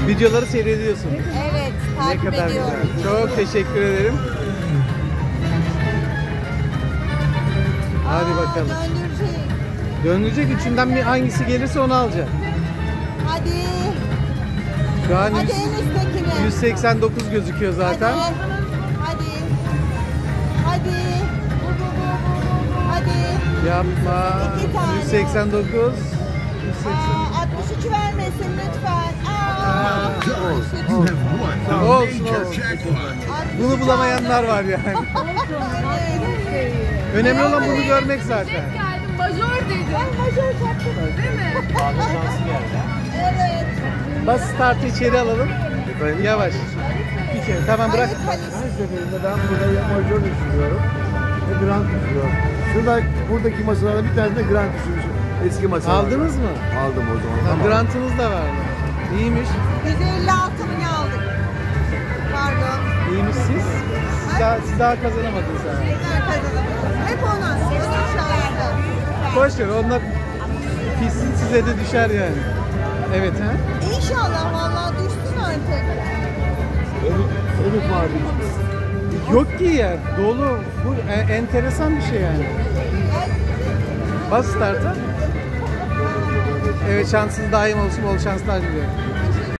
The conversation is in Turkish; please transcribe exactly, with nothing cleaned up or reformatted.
Videoları seyrediyorsun. Evet, Ne takip kadar ediyorum. güzel. Çok teşekkür ederim. Hadi Aa, bakalım. Döndürecek. Döndürecek, üçünden bir hangisi gelirse onu alacağım. Hadi. Şu an Hadi yüz- en üsttekini. yüz seksen dokuz gözüküyor zaten. Hadi. Hadi. Hadi. Hadi. Yapma. İki tane. yüz seksen dokuz. yüz seksen. Aa, altmış üç vermesin lütfen. Aa, altmış üç. Olsun, olsun. Bunu bulamayanlar var yani. Evet. Önemli olan bunu görmek zaten. Geldim, majör dedim. Ben majör çaktım. Değil mi? Evet. Bas startı içeri alalım. Yavaş. İçeri. Tamam bırak. Hayır, Halis. Her seferinde ben burada ya majör düşürüyorum ve grand düşürüyorum. Şurada buradaki masalarda bir tane de grand düşürmüşüm. Eski masalar. Aldınız mı? Aldım o zaman. Ha, Tamam. grantınız da vardı. İyiymiş. yüz elli altı mı ne aldık? Pardon. İyiymiş siz. Siz daha, siz daha kazanamadınız ha. Tekrar kazanalım. Hep ona. Onun şansı. Boş ver, onlar pissin, size de düşer yani. Evet ha? İnşallah vallahi düşsün artık. Elif, Elif vardı. Yok ki yer. Dolu. Bu e- enteresan bir şey yani. Bas start'a. Evet, şansınız daim olsun, bol şanslar diliyorum.